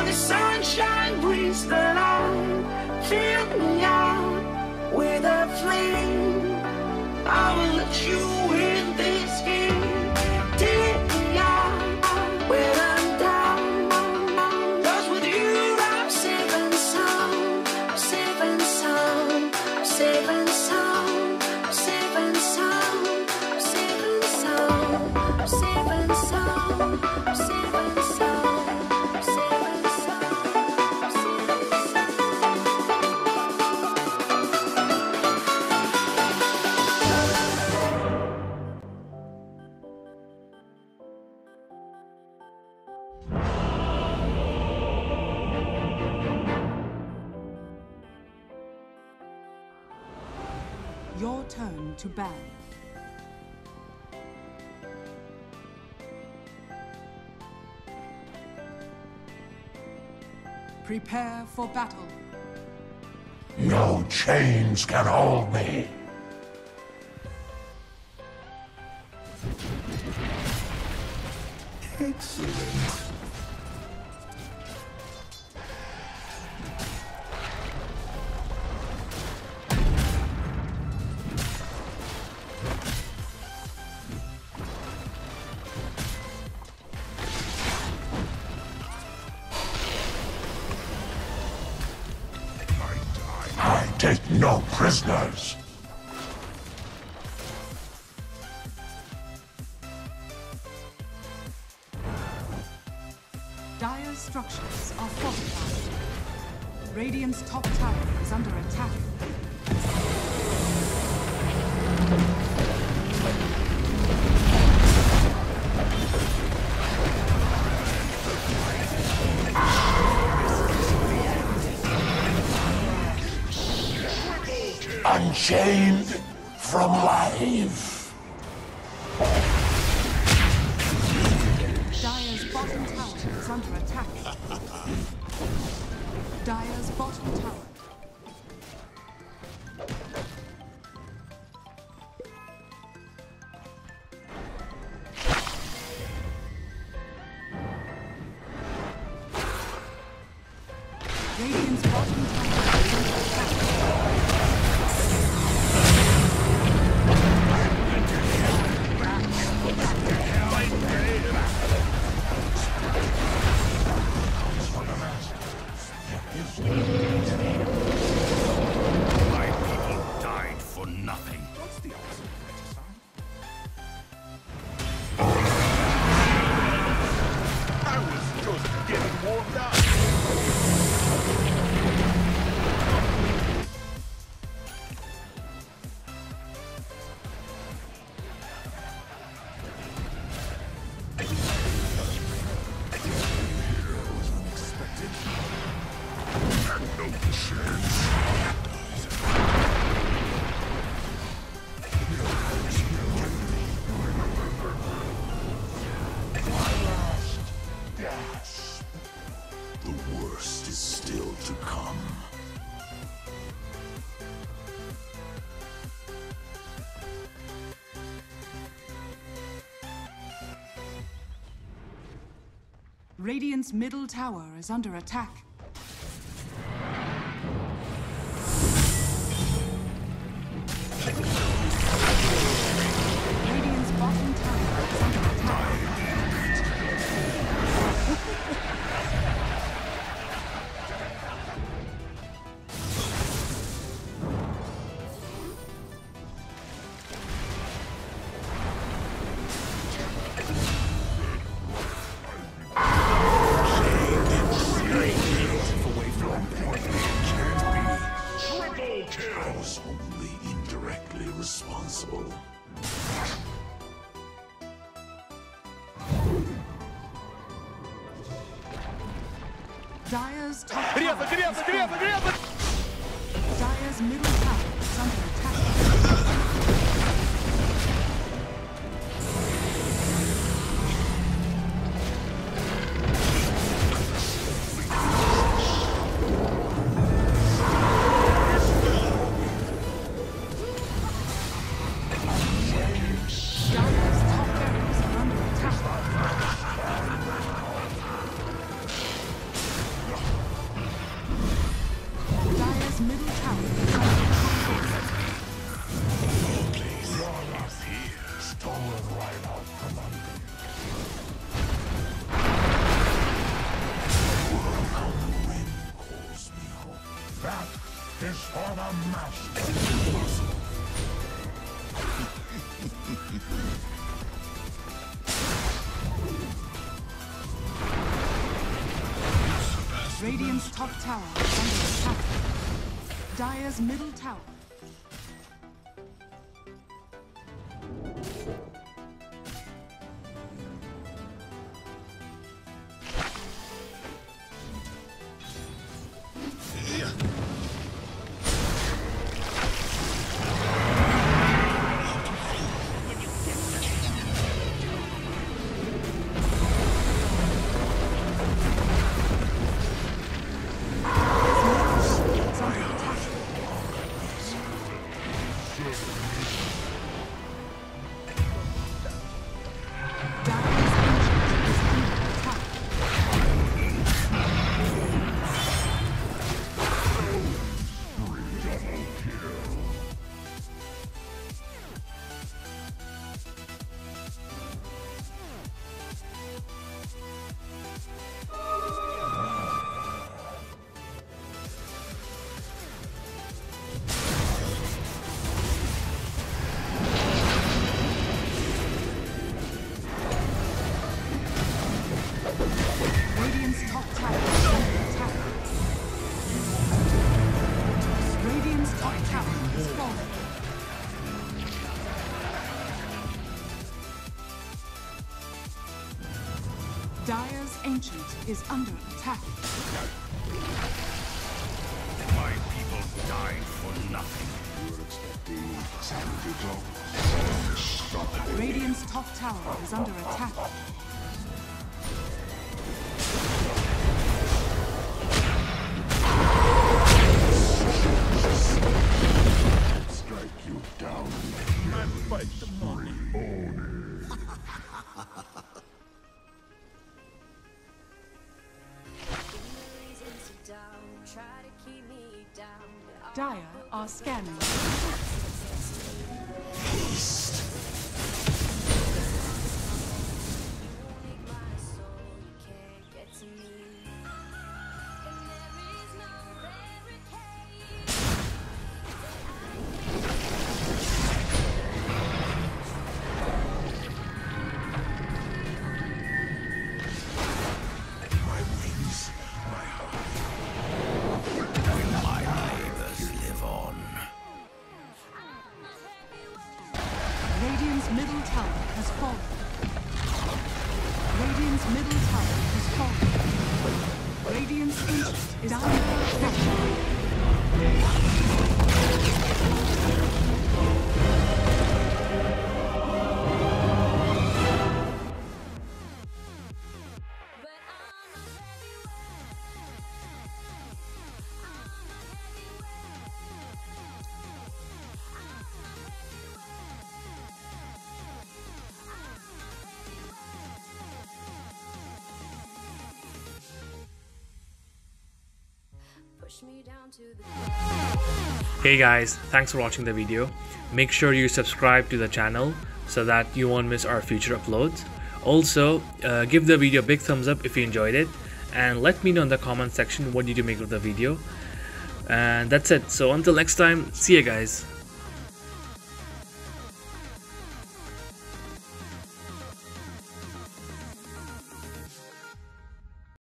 sunshine brings the light. Fill me out with a flame. I will let you in this game. Take me out when I'm down. 'Cause with you I'm safe and sound. I'm safe and sound. I'm safe and sound. I'm safe and sound. I'm safe and sound. I'm safe and sound. I'm safe and sound. I'm safe and sound. I'm safe and Your turn to ban. Prepare for battle. No chains can hold me. Excellent. I take no prisoners. Dire's structures are fortified. Radiant's top tower is under attack. Unchained from life. Dire's bottom tower is under attack. Dire's bottom tower. Radiant's bottom tower is under attack. My people died for nothing. What's the ultimate sign? I was just getting warmed up. The worst is still to come. Radiant's middle tower is under attack. Radiant's bottom tower is under attack. I was only indirectly responsible. Dire's top tower is falling. Dire's middle tower is under attack. Dire's top barracks are under attack. is for the master. Radiant's top tower is under attack. Dire's middle tower. Dire's Ancient is under attack. My people died for nothing. Radiant's top tower is under attack. Strike you down. And fight the money. Dire are scanning. Radiant's middle tower has fallen. Radiant's middle tower has fallen. Radiant's Ancient is under attack. Hey guys, thanks for watching the video. Make sure you subscribe to the channel so that you won't miss our future uploads. Also, give the video a big thumbs up if you enjoyed it, and let me know in the comment section what did you make of the video. And that's it. So until next time, see you guys.